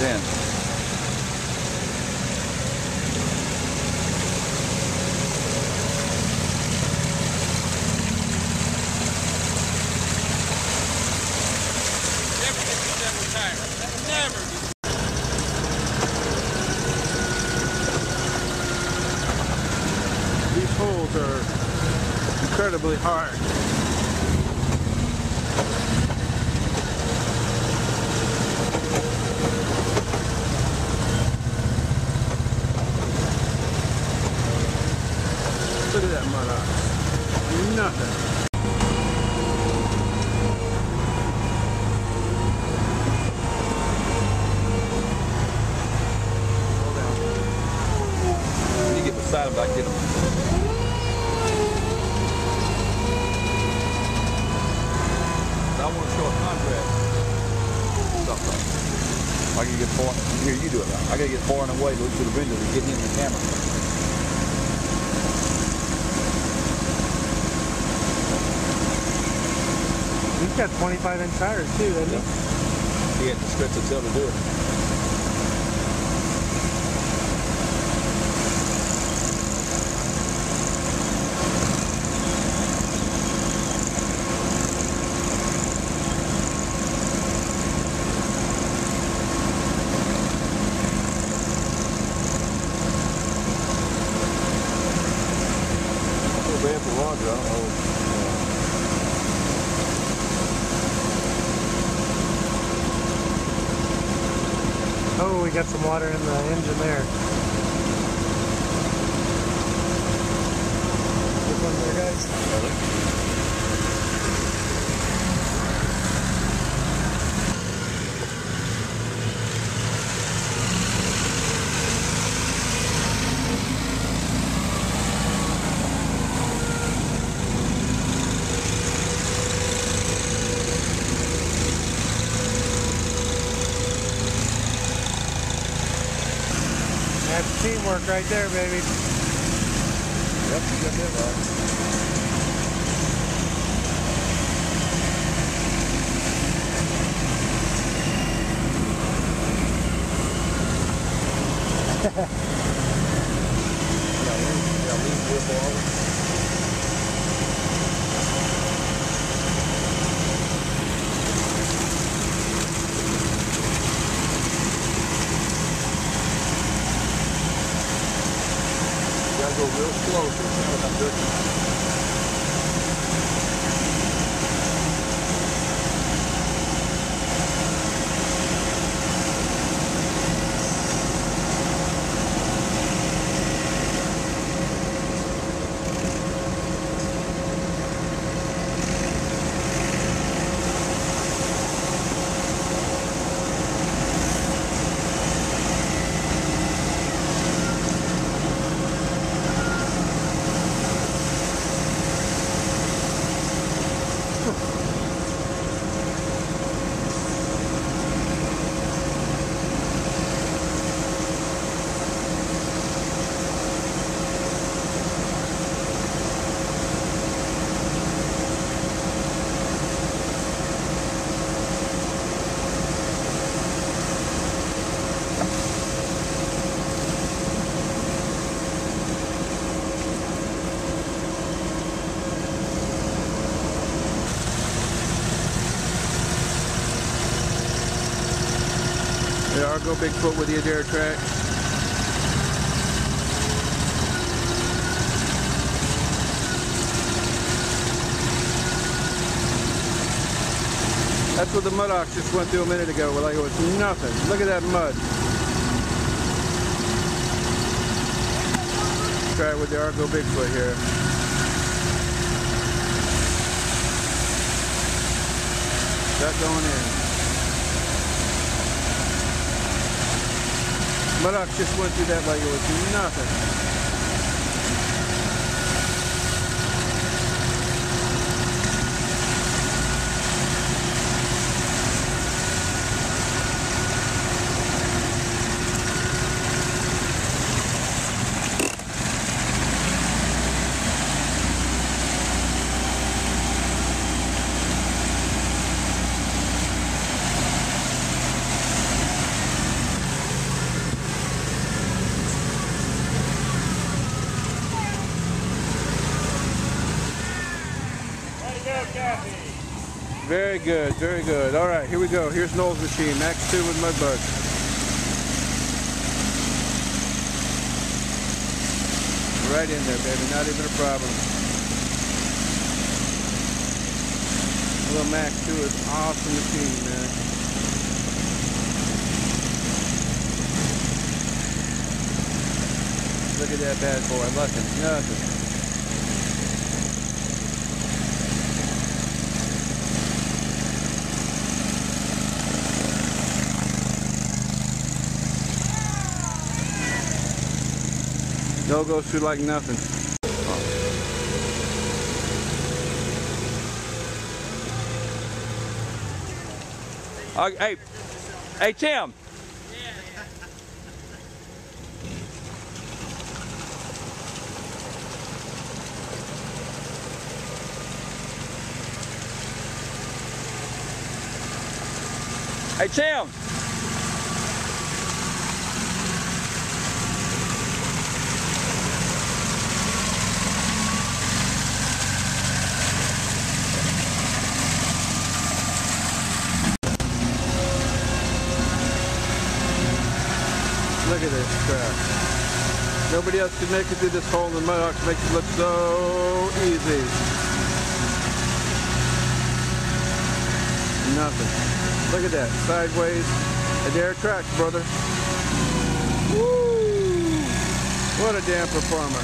in. These holes are incredibly hard. Look at that mud ox. Nothing. Hold down. When you get beside him, I get him. I want to show a contrast. Something. I gotta get far. Here, you do it. I gotta get far and away, look through the window to get in the camera. He's got 25-inch tires too, doesn't he? He had to stretch his tail to do it. I feel bad for Roger. I don't know. Oh, we got some water in the engine there. This one there, guys. That's teamwork right there, baby. Yep, you got that right. leave wheel forward. Gotta go real slow so you see what I'm doing. The Argo Bigfoot with the Adair track. That's what the mud ox just went through a minute ago. Like it was nothing. Look at that mud. Try it with the Argo Bigfoot here. That going in. Mud ox just went through that like it was nothing. Very good, very good. All right, here we go. Here's Noel's machine, Max 2 with Mudbug. Right in there, baby. Not even a problem. Little Max 2 is awesome machine, man. Look at that bad boy. Nothing. No goes through like nothing. Hey, Tim. Hey, Tim. Look at this crap. Nobody else can make it through this hole in the mud. It makes it look so easy. Nothing. Look at that. Sideways. And there are tracks, brother. Woo! What a damn performer.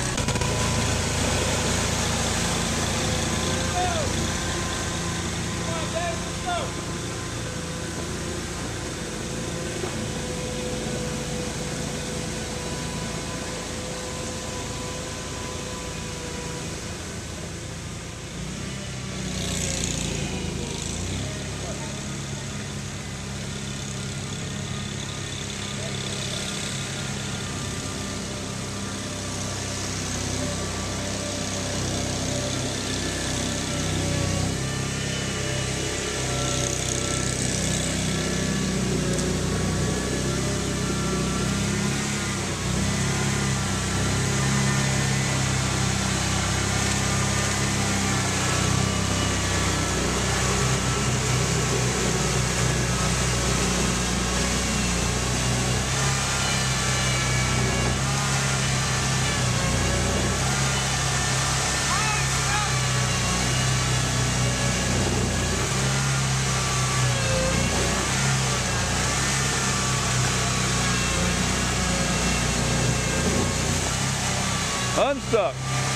Unstuck.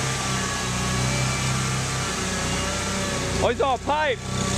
Oh, he's on a pipe.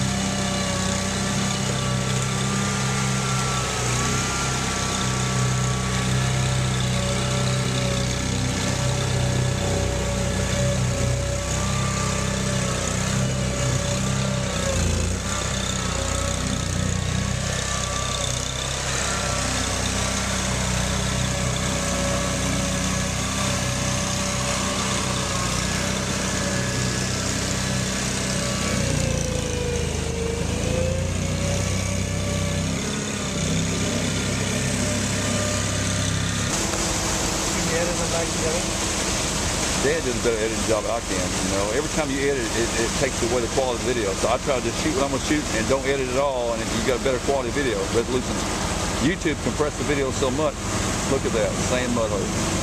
Dad does a better editing job than I can, you know. Every time you edit, it takes away the quality of the video. So I try to just shoot what I'm going to shoot and don't edit at all, and you got a better quality video, resolution. YouTube compressed the video so much. Look at that, same mud hole.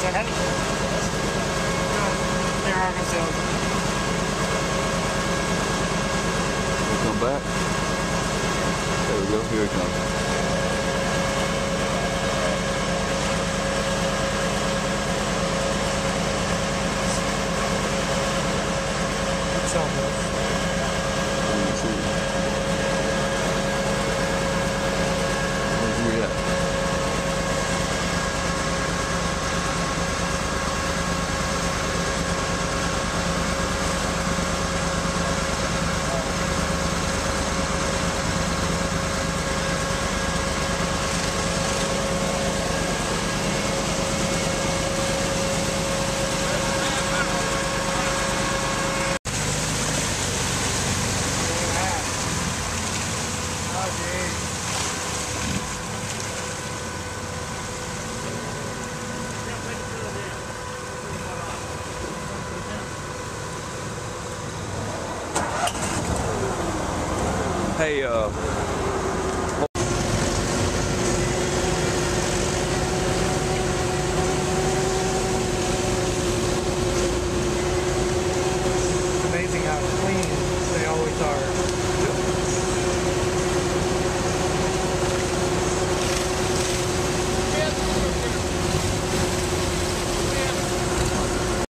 that heavy? They're Arkansas. We'll come back. There we go. Here it comes. What's all this? Let me see. Where's we at? Hey,